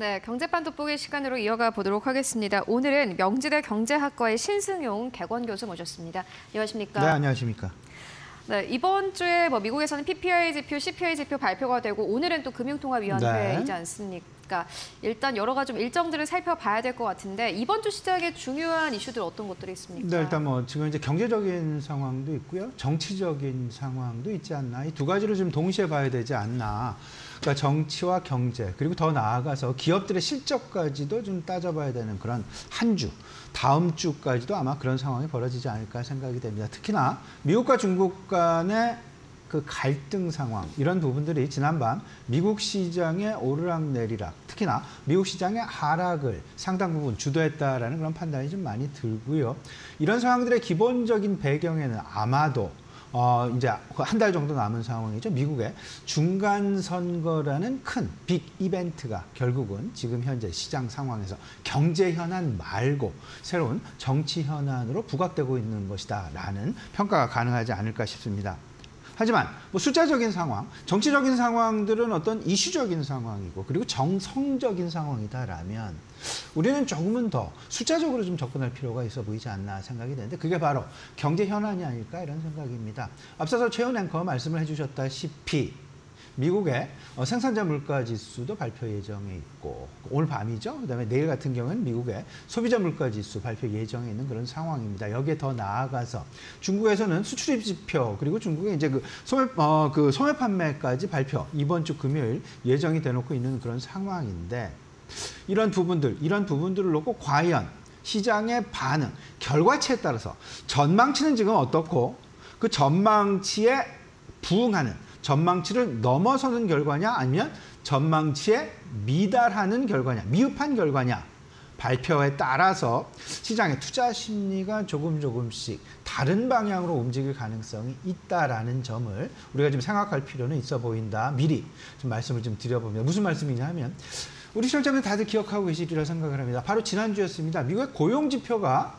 네, 경제판 돋보기 시간으로 이어가 보도록 하겠습니다. 오늘은 명지대 경제학과의 신승용 개건 교수 모셨습니다. 안녕하십니까? 네, 안녕하십니까? 네, 이번 주에 미국에서는 PPI 지표, CPI 지표 발표가 되고 오늘은 또 금융통화위원회이지 네. 않습니까? 일단 여러 가지 좀 일정들을 살펴봐야 될 것 같은데 이번 주 시장에 중요한 이슈들 어떤 것들이 있습니까? 네, 일단 지금 이제 경제적인 상황도 있고요, 정치적인 상황도 있지 않나, 이 두 가지를 좀 동시에 봐야 되지 않나. 그러니까 정치와 경제, 그리고 더 나아가서 기업들의 실적까지도 좀 따져봐야 되는 그런 한 주, 다음 주까지도 아마 그런 상황이 벌어지지 않을까 생각이 됩니다. 특히나 미국과 중국 간의 그 갈등 상황, 이런 부분들이 지난밤 미국 시장의 오르락내리락, 특히나 미국 시장의 하락을 상당 부분 주도했다라는 그런 판단이 좀 많이 들고요. 이런 상황들의 기본적인 배경에는 아마도 이제 한 달 정도 남은 상황이죠. 미국의 중간 선거라는 큰 빅 이벤트가 결국은 지금 현재 시장 상황에서 경제 현안 말고 새로운 정치 현안으로 부각되고 있는 것이다라는 평가가 가능하지 않을까 싶습니다. 하지만 숫자적인 상황, 정치적인 상황들은 어떤 이슈적인 상황이고 그리고 정성적인 상황이다라면 우리는 조금은 더 숫자적으로 좀 접근할 필요가 있어 보이지 않나 생각이 되는데, 그게 바로 경제 현안이 아닐까 이런 생각입니다. 앞서서 최은 앵커 말씀을 해주셨다시피 미국의 생산자 물가 지수도 발표 예정에 있고, 오늘 밤이죠. 그다음에 내일 같은 경우는 미국의 소비자 물가 지수 발표 예정에 있는 그런 상황입니다. 여기에 더 나아가서 중국에서는 수출입 지표, 그리고 중국의 이제 소매 판매까지 발표 이번 주 금요일 예정이 돼놓고 있는 그런 상황인데, 이런 부분들을 놓고 과연 시장의 반응, 결과치에 따라서 전망치는 지금 어떻고, 그 전망치에 부응하는, 전망치를 넘어서는 결과냐, 아니면 전망치에 미달하는 결과냐, 미흡한 결과냐, 발표에 따라서 시장의 투자 심리가 조금씩 다른 방향으로 움직일 가능성이 있다라는 점을 우리가 좀 생각할 필요는 있어 보인다. 미리 좀 말씀을 좀 드려봅니다. 무슨 말씀이냐 하면, 우리 시청자분들 다들 기억하고 계시리라 생각을 합니다. 바로 지난주였습니다. 미국의 고용지표가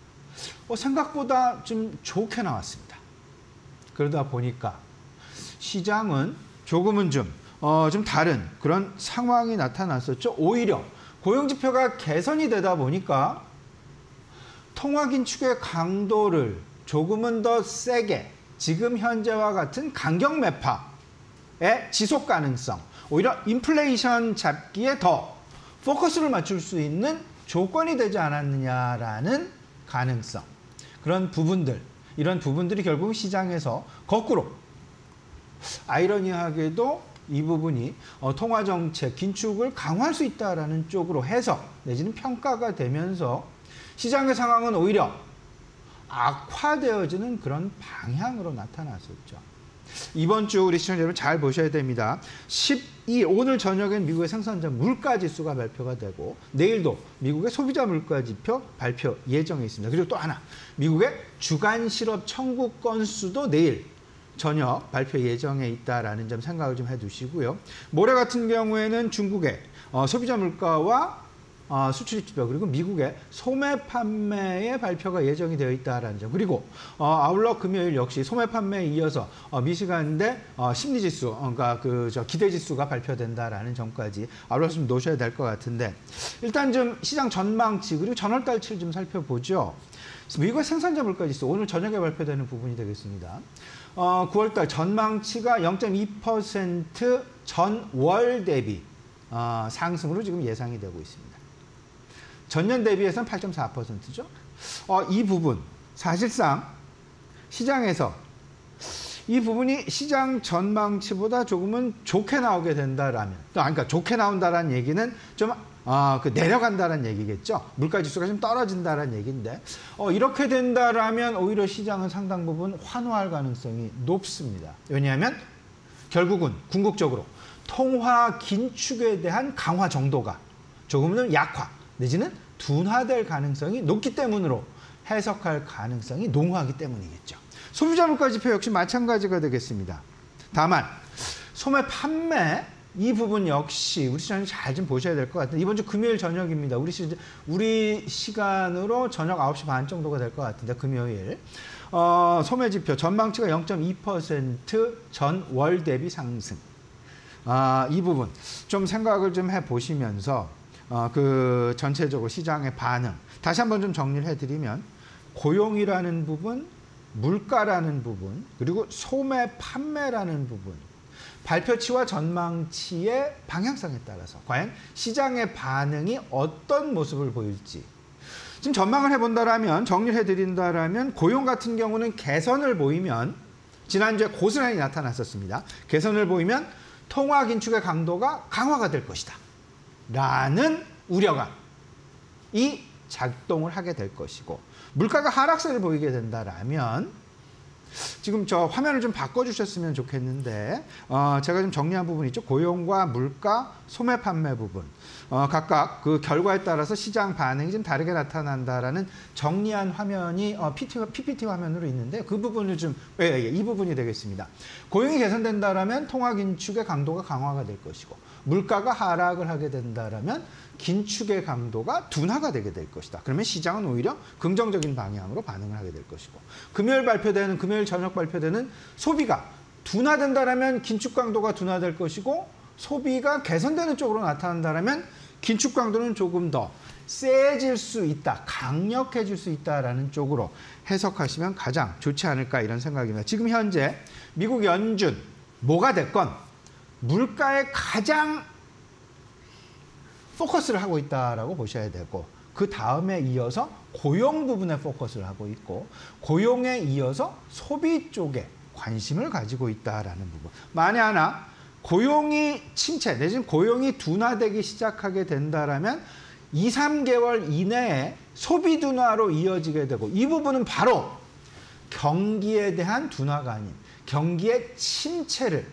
생각보다 좀 좋게 나왔습니다. 그러다 보니까 시장은 조금은 좀 다른 그런 상황이 나타났었죠. 오히려 고용지표가 개선이 되다 보니까 통화긴축의 강도를 조금은 더 세게, 지금 현재와 같은 강경 매파의 지속 가능성, 오히려 인플레이션 잡기에 더 포커스를 맞출 수 있는 조건이 되지 않았느냐라는 가능성, 그런 부분들, 이런 부분들이 결국 시장에서 거꾸로 아이러니하게도 이 부분이 통화정책 긴축을 강화할 수 있다라는 쪽으로 해석 내지는 평가가 되면서 시장의 상황은 오히려 악화되어지는 그런 방향으로 나타났었죠. 이번 주 우리 시청자 여러분 잘 보셔야 됩니다. 오늘 저녁엔 미국의 생산자 물가 지수가 발표가 되고, 내일도 미국의 소비자 물가 지표 발표 예정에 있습니다. 그리고 또 하나, 미국의 주간 실업 청구 건수도 내일 저녁 발표 예정에 있다라는 점 생각을 좀 해두시고요. 모레 같은 경우에는 중국의 소비자 물가와 수출입 지표, 그리고 미국의 소매 판매의 발표가 예정이 되어 있다라는 점, 그리고 아울러 금요일 역시 소매 판매에 이어서 미시간대 심리지수, 그러니까 기대지수가 발표된다라는 점까지 아울러 좀 놓으셔야 될 것 같은데, 일단 좀 시장 전망치 그리고 전월달치를 좀 살펴보죠. 미국의 생산자 물가 지수 오늘 저녁에 발표되는 부분이 되겠습니다. 9월달 전망치가 0.2% 전월 대비 상승으로 지금 예상이 되고 있습니다. 전년 대비해서는 8.4%죠. 이 부분 사실상 시장에서 이 부분이 시장 전망치보다 조금은 좋게 나오게 된다라면, 그러니까 좋게 나온다라는 얘기는 좀 내려간다는 얘기겠죠. 물가지수가 좀 떨어진다는 얘기인데, 이렇게 된다라면 오히려 시장은 상당 부분 환호할 가능성이 높습니다. 왜냐하면 결국은 궁극적으로 통화 긴축에 대한 강화 정도가 조금은 약화 내지는 둔화될 가능성이 높기 때문으로 해석할 가능성이 농후하기 때문이겠죠. 소비자 물가 지표 역시 마찬가지가 되겠습니다. 다만 소매 판매 이 부분 역시 우리 시장이 잘 좀 보셔야 될 것 같은데, 이번 주 금요일 저녁입니다. 우리 시간으로 저녁 9시 반 정도가 될 것 같은데, 금요일 소매 지표 전망치가 0.2% 전월 대비 상승. 이 부분 좀 생각을 좀 해보시면서 그 전체적으로 시장의 반응 다시 한번 좀 정리를 해드리면 고용이라는 부분, 물가라는 부분, 그리고 소매 판매라는 부분, 발표치와 전망치의 방향성에 따라서 과연 시장의 반응이 어떤 모습을 보일지 지금 전망을 해본다라면 정리를 해드린다라면 고용 같은 경우는 개선을 보이면 지난주에 고스란히 나타났었습니다. 개선을 보이면 통화 긴축의 강도가 강화가 될 것이다 라는 우려가 이 작동을 하게 될 것이고 물가가 하락세를 보이게 된다라면 지금 저 화면을 좀 바꿔주셨으면 좋겠는데 제가 좀 정리한 부분이 있죠. 고용과 물가, 소매 판매 부분 각각 그 결과에 따라서 시장 반응이 좀 다르게 나타난다라는 정리한 화면이 PPT 화면으로 있는데 그 부분을 좀 이 부분이 되겠습니다. 고용이 개선된다라면 통화 긴축의 강도가 강화가 될 것이고 물가가 하락을 하게 된다라면 긴축의 강도가 둔화가 되게 될 것이다. 그러면 시장은 오히려 긍정적인 방향으로 반응을 하게 될 것이고 금요일 저녁 발표되는 소비가 둔화된다라면 긴축 강도가 둔화될 것이고 소비가 개선되는 쪽으로 나타난다라면 긴축 강도는 조금 더 세질 수 있다, 강력해질 수 있다라는 쪽으로 해석하시면 가장 좋지 않을까 이런 생각입니다. 지금 현재 미국 연준 뭐가 됐건 물가에 가장 포커스를 하고 있다라고 보셔야 되고 그 다음에 이어서 고용 부분에 포커스를 하고 있고 고용에 이어서 소비 쪽에 관심을 가지고 있다라는 부분. 만에 하나 고용이 침체 내지는 고용이 둔화되기 시작하게 된다라면 2, 3개월 이내에 소비 둔화로 이어지게 되고 이 부분은 바로 경기에 대한 둔화가 아닌 경기의 침체를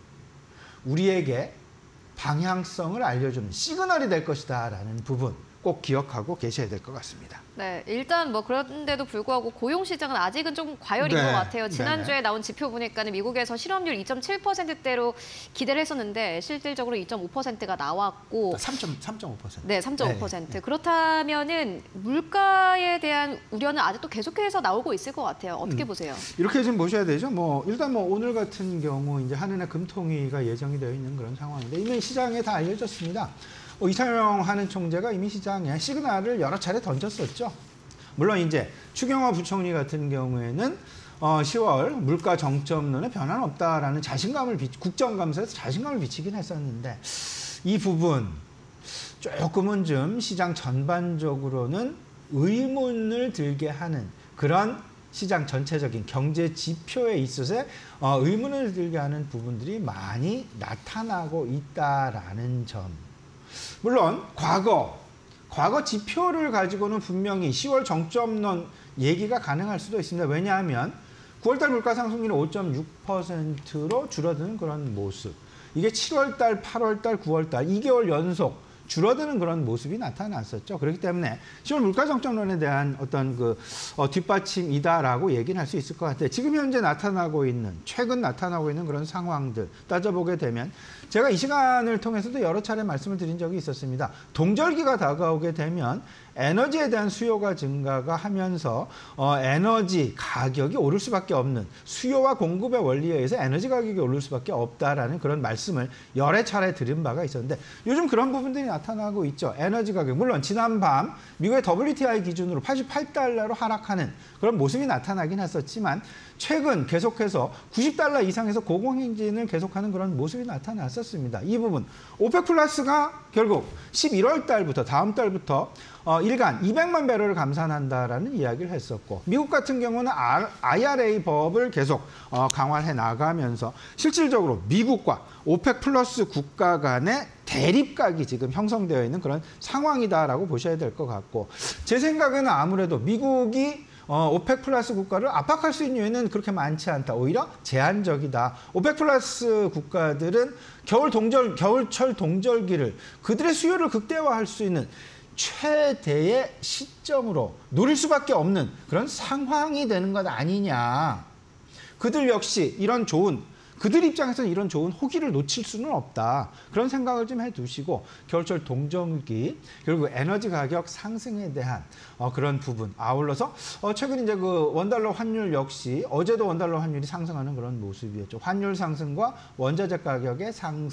우리에게 방향성을 알려주는 시그널이 될 것이다 라는 부분 꼭 기억하고 계셔야 될 것 같습니다. 네, 일단 뭐 그런데도 불구하고 고용 시장은 아직은 좀 과열인 네, 것 같아요. 지난주에 네네. 나온 지표 보니까는 미국에서 실업률 2.7%대로 기대를 했었는데 실질적으로 2.5%가 나왔고 3.5%. 네, 3.5%. 네. 그렇다면은 물가에 대한 우려는 아직도 계속해서 나오고 있을 것 같아요. 어떻게 보세요? 이렇게 좀 보셔야 되죠. 일단 오늘 같은 경우 이제 한은의 금통위가 예정이 되어 있는 그런 상황인데 이미 시장에 다 알려졌습니다. 이창용 한은 총재가 이미 시장에 시그널을 여러 차례 던졌었죠. 물론 이제 추경호 부총리 같은 경우에는 10월 물가 정점론에 변화는 없다라는 국정감사에서 자신감을 비치긴 했었는데 이 부분 조금은 좀 시장 전반적으로는 의문을 들게 하는 그런 시장 전체적인 경제 지표에 있어서 의문을 들게 하는 부분들이 많이 나타나고 있다라는 점. 물론 과거 지표를 가지고는 분명히 10월 정점론 얘기가 가능할 수도 있습니다. 왜냐하면 9월달 물가 상승률이 5.6%로 줄어드는 그런 모습. 이게 7월달, 8월달, 9월달 2개월 연속 줄어드는 그런 모습이 나타났었죠. 그렇기 때문에 10월 물가 정점론에 대한 어떤 뒷받침이다라고 얘기는 할 수 있을 것 같아요. 지금 현재 최근 나타나고 있는 그런 상황들 따져보게 되면 제가 이 시간을 통해서도 여러 차례 말씀을 드린 적이 있었습니다. 동절기가 다가오게 되면 에너지에 대한 수요가 증가가 하면서 에너지 가격이 오를 수밖에 없는 수요와 공급의 원리에 의해서 에너지 가격이 오를 수밖에 없다라는 그런 말씀을 여러 차례 드린 바가 있었는데 요즘 그런 부분들이 나타나고 있죠. 에너지 가격 물론 지난밤 미국의 WTI 기준으로 88달러로 하락하는 그런 모습이 나타나긴 했었지만 최근 계속해서 90달러 이상에서 고공행진을 계속하는 그런 모습이 나타났었습니다. 이 부분 오펙 플러스가 결국 11월 달부터 다음 달부터 일간 200만 배럴을 감산한다라는 이야기를 했었고 미국 같은 경우는 IRA 법을 계속 강화해 나가면서 실질적으로 미국과 오펙 플러스 국가 간의 대립각이 지금 형성되어 있는 그런 상황이다라고 보셔야 될 것 같고 제 생각에는 아무래도 미국이 오펙 플러스 국가를 압박할 수 있는 요인은 그렇게 많지 않다. 오히려 제한적이다. 오펙 플러스 국가들은 겨울철 동절기를 그들의 수요를 극대화할 수 있는 최대의 시점으로 노릴 수밖에 없는 그런 상황이 되는 것 아니냐. 그들 역시 그들 입장에서는 이런 좋은 호기를 놓칠 수는 없다. 그런 생각을 좀 해두시고 겨울철 동절기 그리고 에너지 가격 상승에 대한 그런 부분 아울러서 최근 이제 원달러 환율 역시 어제도 원달러 환율이 상승하는 그런 모습이었죠. 환율 상승과 원자재 가격의 상승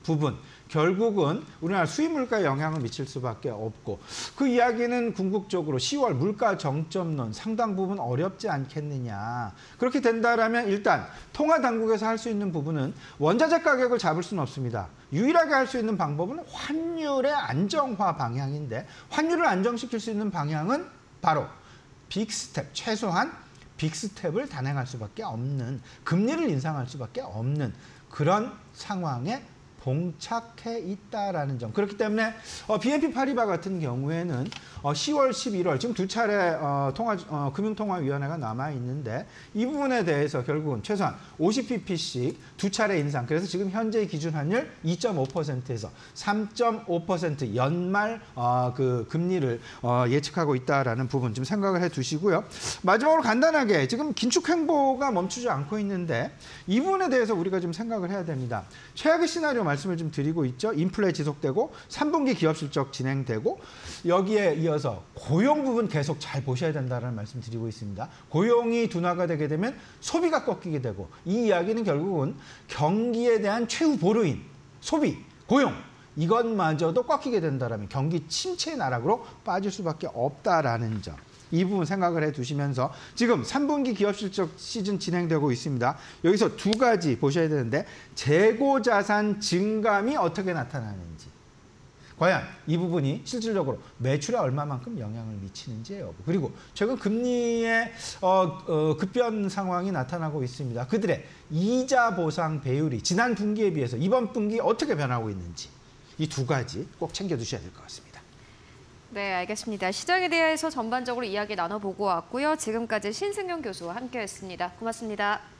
부분, 결국은 우리나라 수입 물가에 영향을 미칠 수밖에 없고, 그 이야기는 궁극적으로 10월 물가 정점론 상당 부분 어렵지 않겠느냐. 그렇게 된다라면 일단 통화 당국에서 할 수 있는 부분은 원자재 가격을 잡을 수는 없습니다. 유일하게 할 수 있는 방법은 환율의 안정화 방향인데, 환율을 안정시킬 수 있는 방향은 바로 빅스텝, 최소한 빅스텝을 단행할 수밖에 없는, 금리를 인상할 수밖에 없는 그런 상황에 봉착해 있다라는 점. 그렇기 때문에 BNP 파리바 같은 경우에는 10월, 11월 지금 두 차례 금융통화위원회가 남아 있는데, 이 부분에 대해서 결국은 최소한 50pp씩 두 차례 인상. 그래서 지금 현재 기준 환율 2.5%에서 3.5% 연말 그 금리를 예측하고 있다라는 부분 좀 생각을 해두시고요. 마지막으로 간단하게 지금 긴축 행보가 멈추지 않고 있는데, 이 부분에 대해서 우리가 좀 생각을 해야 됩니다. 최악의 시나리오 말씀을 좀 드리고 있죠. 인플레 지속되고 3분기 기업 실적 진행되고, 여기에 이어서 고용 부분 계속 잘 보셔야 된다는 말씀 드리고 있습니다. 고용이 둔화가 되게 되면 소비가 꺾이게 되고, 이 이야기는 결국은 경기에 대한 최후 보루인 소비, 고용, 이것마저도 꺾이게 된다면 경기 침체 나락으로 빠질 수밖에 없다라는 점. 이 부분 생각을 해두시면서 지금 3분기 기업 실적 시즌 진행되고 있습니다. 여기서 두 가지 보셔야 되는데, 재고자산 증감이 어떻게 나타나는지, 과연 이 부분이 실질적으로 매출에 얼마만큼 영향을 미치는지예요. 그리고 최근 금리의 급변 상황이 나타나고 있습니다. 그들의 이자 보상 배율이 지난 분기에 비해서 이번 분기 어떻게 변하고 있는지, 이 두 가지 꼭 챙겨두셔야 될 것 같습니다. 네, 알겠습니다. 시장에 대해서 전반적으로 이야기 나눠보고 왔고요. 지금까지 신승용 교수와 함께했습니다. 고맙습니다.